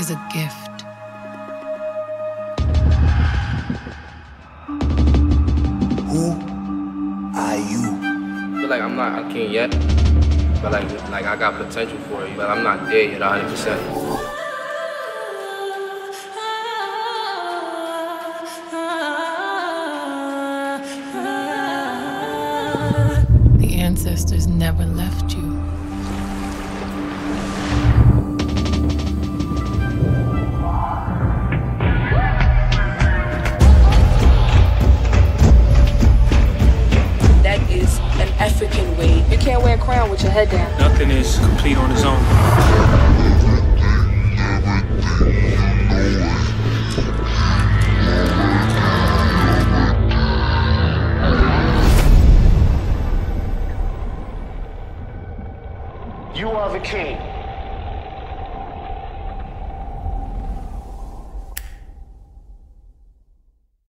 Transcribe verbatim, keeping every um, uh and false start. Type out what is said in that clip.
is a gift. Who are you? I feel like I'm not a king yet, but like, like I got potential for it, but I'm not there yet one hundred percent. The ancestors never left you. That is an African way. You can't wear a crown with your head down. Nothing is complete on its own. You are the king.